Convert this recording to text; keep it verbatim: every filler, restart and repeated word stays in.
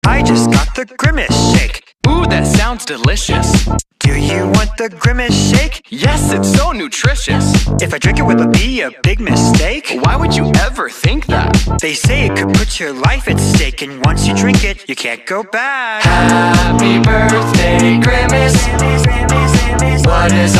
I just got the Grimace shake. Ooh, that sounds delicious. Do you want the Grimace shake? Yes, it's so nutritious. If I drink it, will it be a big mistake? Why would you ever think that? They say it could put your life at stake, and once you drink it, you can't go back. Happy birthday, Grimace. What is